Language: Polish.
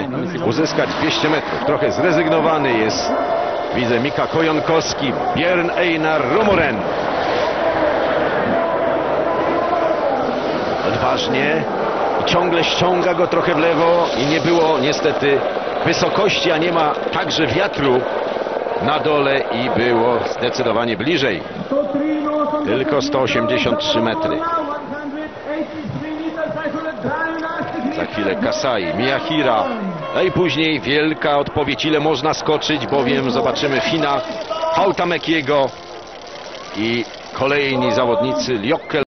próbuje uzyskać 200 metrów. Trochę zrezygnowany jest. Widzę Mika Kojonkowski, Björn Einar Rumoren. Odważnie i ciągle ściąga go trochę w lewo i nie było niestety wysokości, a nie ma także wiatru na dole i było zdecydowanie bliżej. Tylko 183 metry. Za chwilę Kasai, Miyahira, a i później wielka odpowiedź, ile można skoczyć, bowiem zobaczymy Fina Hautamäkiego i kolejni zawodnicy Liokkel.